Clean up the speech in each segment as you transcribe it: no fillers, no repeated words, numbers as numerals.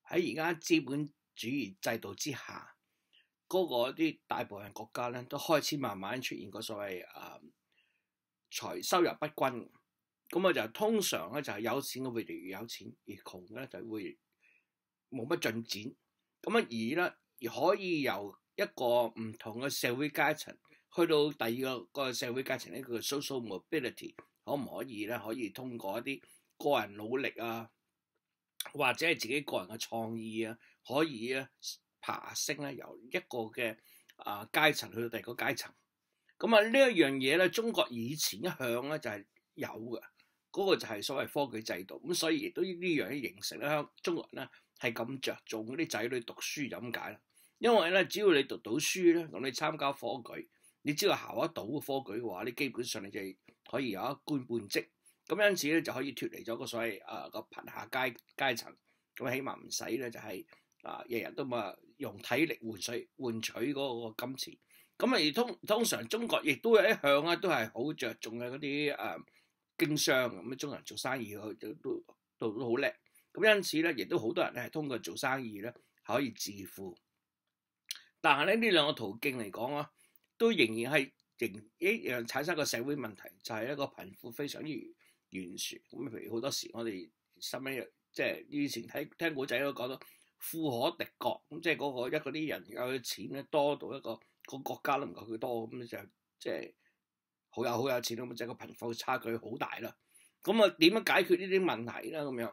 喺而家資本主義制度之下，嗰個啲大部分國家咧都開始慢慢出現個所謂收入不均。咁就通常咧就係有錢嘅會越有錢，而窮咧就會冇乜進展。咁而可以由一個唔同嘅社會階層去到第二個社會階層呢，個 social mobility 可唔可以咧？可以通過一啲個人努力啊，或者係自己個人嘅創意啊，可以咧爬升咧，由一個嘅階層去到第二個階層。咁呢一樣嘢咧，中國以前一向咧就係有嘅。嗰個就係所謂科舉制度，咁所以亦都呢樣嘢形成咧，中國人咧係咁着重嗰啲仔女讀書就咁解啦。因為咧，只要你讀到書咧，咁你參加科舉，你只要考得到科舉嘅話，你基本上你就可以有一官半職。咁因此咧就可以脫離咗個所謂個貧下階層，咁起碼唔使咧就係日日都用體力換取嗰個金錢。咁通常中國亦都有一向咧都係好着重嘅嗰啲經商咁，中國人做生意都好叻。咁因此咧，亦都好多人咧係通過做生意咧可以致富。但係咧呢兩個途徑嚟講啊，都仍然係一樣產生個社會問題，就係一個貧富非常之懸殊。咁譬如好多時我哋身邊即係以前聽古仔都講到富可敵國，咁即係嗰啲人有錢咧多到一個國家都唔夠佢多，咁就即係好有錢咁，即係個貧富差距好大啦。咁點樣解決呢啲問題咧？咁樣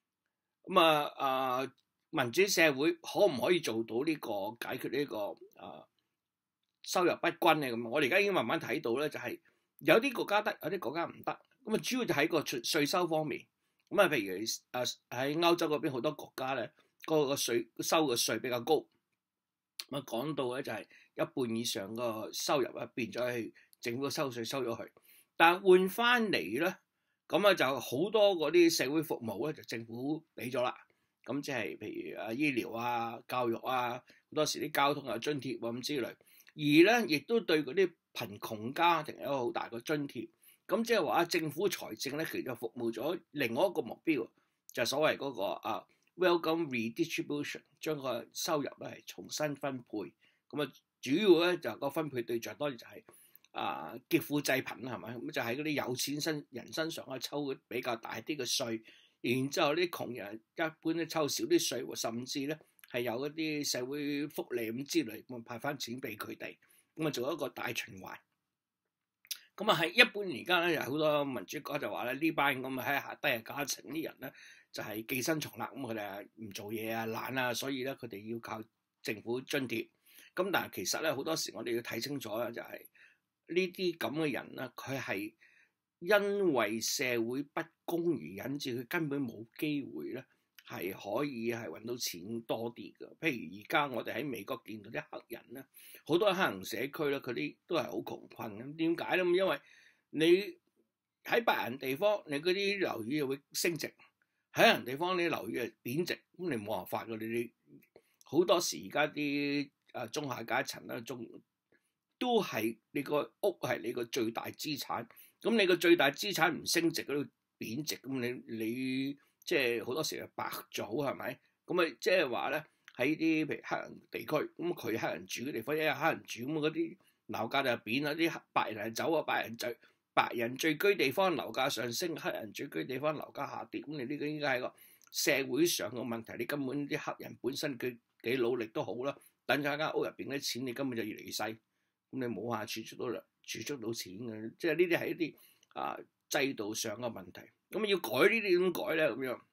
咁民主社會可唔可以做到呢個解決呢個收入不均咧？咁我哋而家已經慢慢睇到咧，就係有啲國家得，有啲國家唔得。咁主要就喺個稅收方面。咁譬如喺歐洲嗰邊好多國家咧，個收嘅稅比較高。咁講到咧就係一半以上個收入變咗去政府收稅收咗去，但係換翻嚟咧，咁就好多嗰啲社會服務咧就政府俾咗啦。咁即係譬如醫療啊、教育啊，好多時啲交通有津貼咁之類。而咧亦都對嗰啲貧窮家庭有一個好大個津貼。咁即係話政府財政咧其實服務咗另外一個目標，就係所謂嗰個welcome redistribution， 將個收入咧係重新分配。咁主要咧就個分配對象當然就係劫富濟貧啦，係咪？咁就喺嗰啲有錢人身上抽比較大啲嘅稅，然之後啲窮人一般咧抽少啲稅，甚至咧係有一啲社會福利咁之類，咁派翻錢俾佢哋，咁做一個大循環。咁喺一般而家咧，有好多民主國家就話咧，呢班咁喺下低嘅階層啲人咧，就係寄生蟲啦。咁佢哋唔做嘢啊、懶啊，所以咧佢哋要靠政府津貼。咁但係其實咧好多時我哋要睇清楚啦，就係呢啲咁嘅人咧，佢係因為社會不公而引致佢根本冇機會咧，係可以係揾到錢多啲嘅。譬如而家我哋喺美國見到啲黑人咧，好多黑人社區咧，佢啲都係好窮困咁。點解咧？咁因為你喺白人地方，你嗰啲樓宇就會升值；喺黑人地方，你樓宇係貶值。咁你冇辦法㗎。你好多時而家啲中下階層啦，都係你個屋係你個最大資產。咁你個最大資產唔升值，嗰度貶值，咁你即係好多時係白咗，係咪？咁即係話咧，喺啲譬如黑人地區，咁佢黑人住嘅地方，一有黑人住，咁嗰啲樓價就貶啦，啲白人走啊，白人聚居地方樓價上升，黑人聚居地方樓價下跌。咁你呢個應該係個社會上嘅問題。你根本啲黑人本身佢幾努力都好啦，等咗間屋入邊啲錢，你根本就越嚟越細。咁你冇下儲蓄到錢嘅，即係呢啲係一啲制度上嘅問題。咁要改呢啲點改咧？咁樣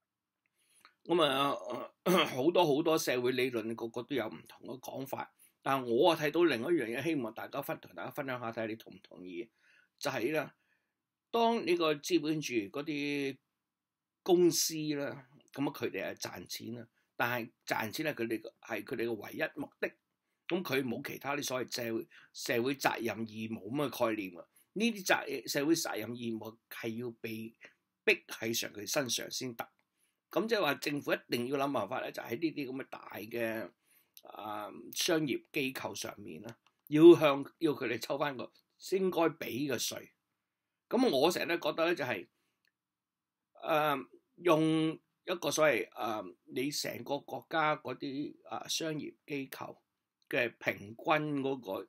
咁好多社會理論，個個都有唔同嘅講法。但係我睇到另一樣嘢，希望大家同大家分享下，睇下你同唔同意？就係咧，當呢個資本主義嗰啲公司啦，咁佢哋係賺錢啦，但係賺錢係佢哋嘅唯一目的。咁佢冇其他啲所謂社會責任義務咁嘅概念喎。呢啲社會責任義務係要被逼喺上佢身上先得。咁即係話政府一定要諗辦法咧，就喺呢啲咁嘅大嘅商業機構上面啦，要佢哋抽翻個應該俾嘅稅。咁我成日都覺得咧，就係用一個所謂你成個國家嗰啲商業機構嘅平均嗰個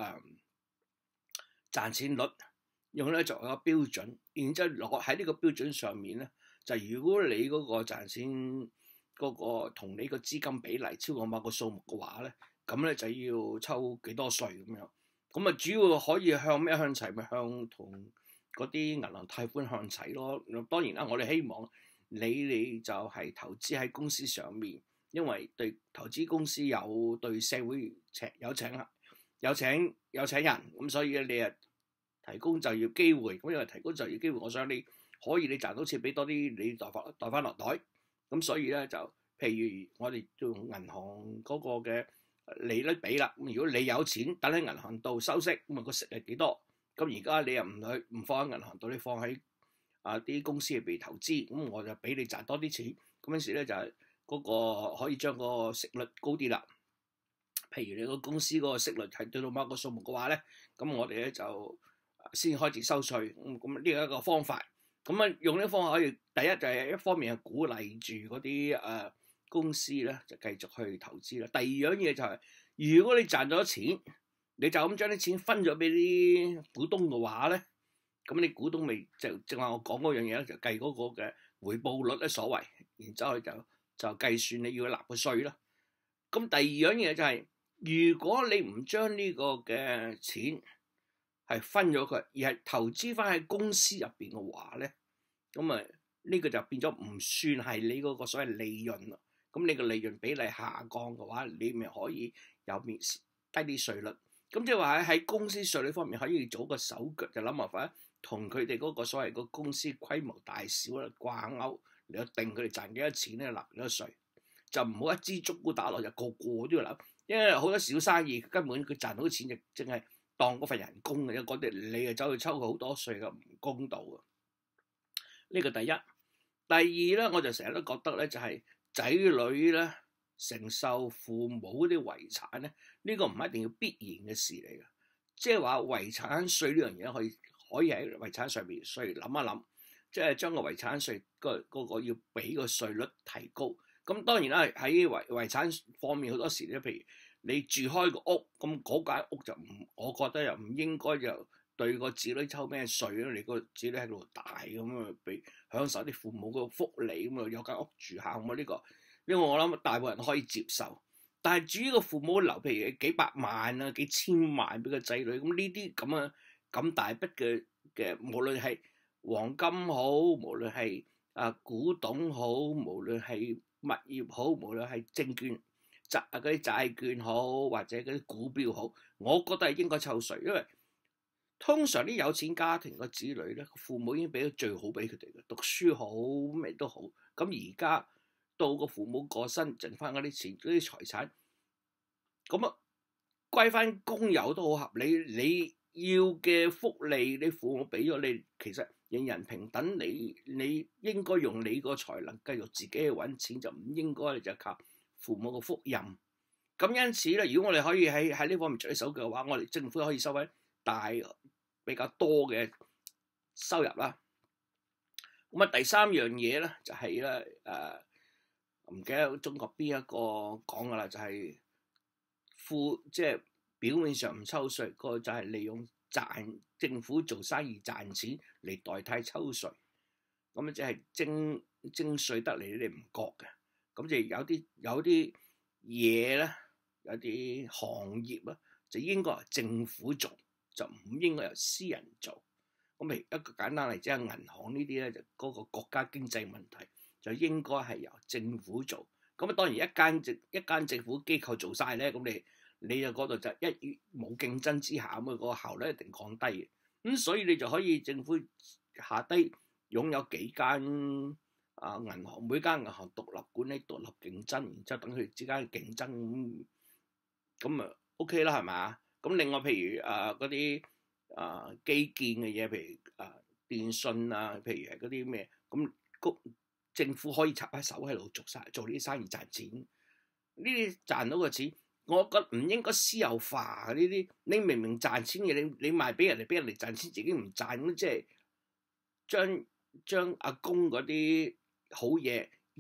賺錢率，用咧作為一個標準，然之後落喺呢個標準上面咧，就如果你嗰個賺錢嗰個同你個資金比例超過某個數目嘅話咧，咁咧就要抽幾多稅咁樣。咁啊，主要可以向咩向齊？咪向同嗰啲銀行貸款向齊咯。當然啦，我哋希望你就係投資喺公司上面，因為對投資公司有對社會有請人，咁所以你啊提供就業機會。咁因為提供就業機會，我想你可以你賺到錢俾多啲，你袋翻落袋。咁所以咧就譬如我哋用銀行嗰個嘅利率比啦。咁如果你有錢等喺銀行度收息，咁啊個息係幾多？咁而家你又唔放喺銀行度，你放喺啲公司入邊投資，咁我就俾你賺多啲錢。咁嗰時咧就係嗰個可以將個息率高啲啦。譬如你個公司嗰個息率係對到某一個數目嘅話咧，咁我哋咧就先開始收稅。咁呢個一個方法。咁啊用呢個方法可以，第一就係一方面係鼓勵住嗰啲公司咧就繼續去投資啦。第二樣嘢就係，如果你賺咗錢，你就咁將啲錢分咗俾啲股東嘅話咧，咁你股東咪就正話我講嗰樣嘢咧，就計嗰個嘅回報率咧所謂，然之後就計算你要納嘅稅啦。咁第二樣嘢就係，如果你唔將呢個嘅錢係分咗佢，而係投資翻喺公司入邊嘅話咧，咁啊呢個就變咗唔算係你嗰個所謂利潤咯。咁你個利潤比例下降嘅話，你咪可以有低啲稅率。咁即係話喺公司稅率方面可以做個手腳，就諗辦法同佢哋嗰個所謂個公司規模大小咧掛鈎，嚟定佢哋賺幾多錢咧，納幾多稅，就唔好一支竹篙打落就個個都要納，因為好多小生意根本佢賺到錢就淨係當嗰份人工嘅，嗰啲你又走去抽佢好多稅嘅，唔公道啊！呢個第一，第二咧，我就成日都覺得咧，就係仔女咧承受父母嗰啲遺產咧，呢個唔一定要必然嘅事嚟嘅。即係話遺產稅呢樣嘢可以喺遺產上邊稅諗一諗，即係將個遺產稅嗰個要俾個稅率提高。咁當然啦，喺遺產方面好多時咧，譬如你住開個屋，咁嗰間屋就唔，我覺得又唔應該就對個子女抽咩稅咯。你個子女喺度大咁啊，俾享受啲父母個福利咁啊，有間屋住下咁啊，呢個因為我諗大部分人可以接受。但係至於個父母留譬如幾百萬啊、幾千萬俾個仔女，咁呢啲咁大筆嘅，無論係黃金好，無論係古董好，無論係物業好，無論係證券嗰啲債券好，或者嗰啲股票好，我覺得係應該抽稅，因為通常啲有錢家庭個子女咧，父母已經俾咗最好俾佢哋嘅，讀書好咩都好。咁而家到個父母過身，剩翻嗰啲錢、嗰啲財產，咁啊歸翻公有都好合理。你要嘅福利，你父母俾咗你，其實人人平等。你應該用你個才能繼續自己去揾錢，就唔應該就靠父母個福蔭。咁因此咧，如果我哋可以喺呢方面着手嘅話，我哋政府可以收翻比較多嘅收入啦。咁啊，第三樣嘢咧就係咧唔記得中國邊一個講噶啦，就係即係表面上唔抽稅，個就係利用政府做生意賺錢嚟代替抽稅。咁即係徵稅得嚟你哋唔覺嘅。咁就有啲嘢咧，有啲行業咧就應該係政府做，就唔應該由私人做。咁譬如一個簡單例子，銀行呢啲咧就嗰個國家經濟問題就應該係由政府做。咁啊當然一間政府機構做晒咧，咁你就嗰度就冇競爭之下，咁個效率一定降低嘅。咁所以你就可以政府下低擁有幾間銀行，每間銀行獨立管理、獨立競爭，然之後等佢哋之間競爭，咁啊 OK 啦，係咪？咁另外譬如嗰啲基建嘅嘢，譬如電信啊，譬如係嗰啲咩，咁政府可以插喺手喺度做呢啲生意賺錢。呢啲賺到嘅錢，我覺得唔應該私有化嘅呢啲。你明明賺錢嘅，你賣俾人哋賺錢，自己唔賺，咁即係將阿公嗰啲好嘢益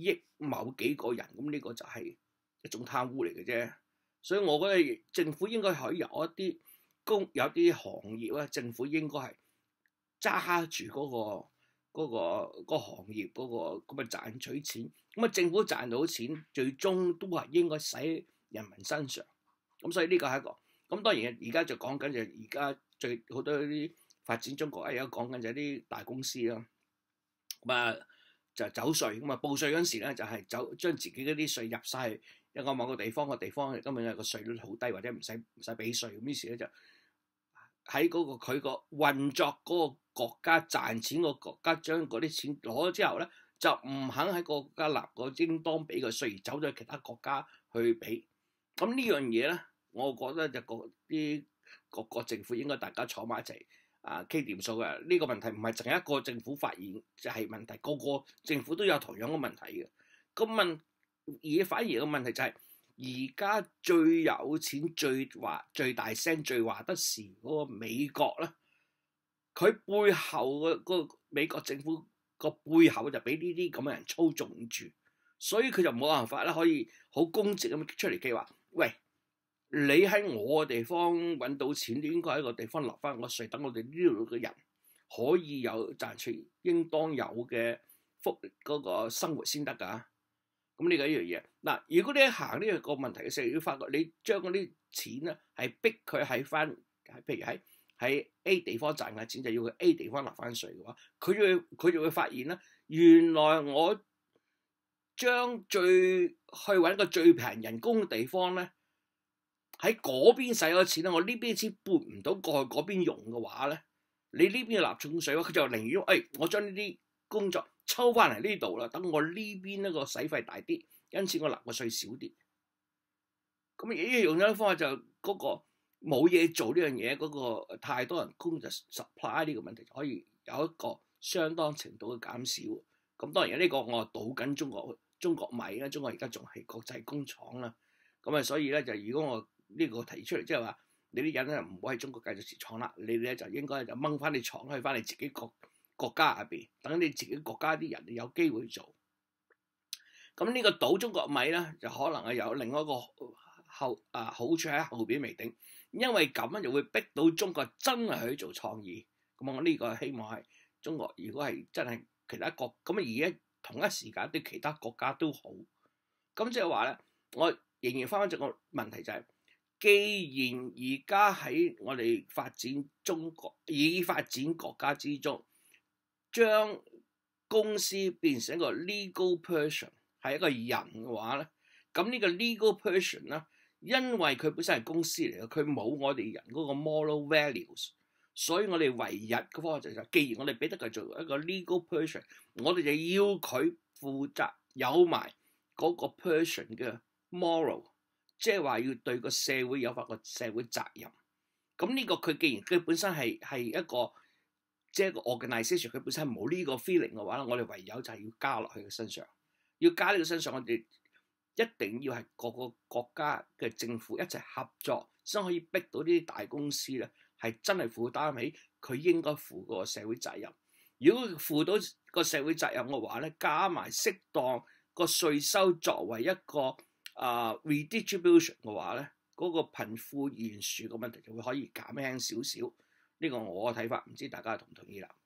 某幾個人，咁呢個就係一種貪污嚟嘅啫。所以我覺得政府應該可以有有啲行業咧，政府應該係揸住嗰個行業嗰個咁嘅賺取錢。咁啊，政府賺到錢，最終都係應該使喺人民身上。咁所以呢個係一個。咁當然而家就講緊就而家好多啲發展中國而家講緊就係啲大公司啦。咁啊就走稅，咁啊報稅嗰陣時咧就係將自己嗰啲稅入晒去一個某個地方，個地方根本係個稅率好低，或者唔使俾稅。咁於是咧就喺佢個運作嗰個國家賺錢個國家將嗰啲錢攞咗之後咧，就唔肯喺國家納個應當俾嘅稅，而走咗去其他國家去俾。咁呢樣嘢咧，我覺得就各個政府應該大家坐埋一齊傾掂數嘅。呢個問題唔係淨係一個政府發現就係問題，個個政府都有同樣嘅問題嘅。而反而個問題就係而家最有錢、最大聲、最話得事嗰個美國咧，佢背後個美國政府個背後就俾呢啲咁嘅人操縱住，所以佢就冇辦法啦，可以好公正咁出嚟計劃，喂，你喺我嘅地方揾到錢，你應該喺個地方落翻個稅，等我哋呢度嘅人可以有賺取應當有嘅嗰個生活先得㗎。咁呢個一樣嘢嗱，如果你行呢個問題嘅時候，要發覺你將嗰啲錢咧係逼佢喺翻，譬如喺 A 地方賺嘅錢，就要去 A 地方納翻稅嘅話，佢就會發現咧，原來我將去揾個最平人工嘅地方咧，喺嗰邊使咗錢咧，我呢邊錢撥唔到過去嗰邊用嘅話咧，你呢邊納重稅，佢就寧願我將呢啲工作抽翻嚟呢度啦，等我呢邊一個使費大啲，因此我納個稅少啲。咁用咗啲方法就嗰個冇嘢做呢樣嘢，嗰個太多人工就 supply 呢個問題就可以有一個相當程度嘅減少。咁當然呢個我賭緊中國米啦，中國而家仲係國際工廠啦。咁所以咧就如果我呢個提出嚟，即係話你啲人咧唔好喺中國繼續設廠啦，你咧就應該就掹翻你廠去翻你自己國家入邊，等你自己國家啲人有機會做。咁呢個倒中國米咧，就可能係有另外一個好處喺後邊未定，因為咁樣就會逼到中國真係去做創意。咁我呢個希望係中國，如果係真係其他國咁而家同一時間對其他國家都好。咁即係話咧，我仍然翻返咗個問題就係，既然而家喺我哋發展已發展國家之中，將公司變成一個 legal person 係一個人嘅話咧，咁呢個 legal person 咧，因為佢本身係公司嚟嘅，佢冇我哋人嗰個 moral values，所以我哋唯一嘅方法就係，既然我哋俾得佢做一個 legal person，我哋就要佢負責有埋嗰個 person 嘅 moral， 即係話要對個社會有翻個社會責任。咁呢個佢既然佢本身係一個即係一個 organisation， 佢本身冇呢個 feeling 嘅話咧，我哋唯有就係要加落去佢身上，要加呢個身上，我哋一定要係各個國家嘅政府一齊合作，先可以逼到呢啲大公司咧係真係負擔起佢應該負個社會責任。如果負到個社會責任嘅話咧，加埋適當個稅收作為一個redistribution 嘅話咧，嗰個貧富懸殊嘅問題就會可以減輕少少。呢個我嘅睇法，唔知大家同唔同意啦？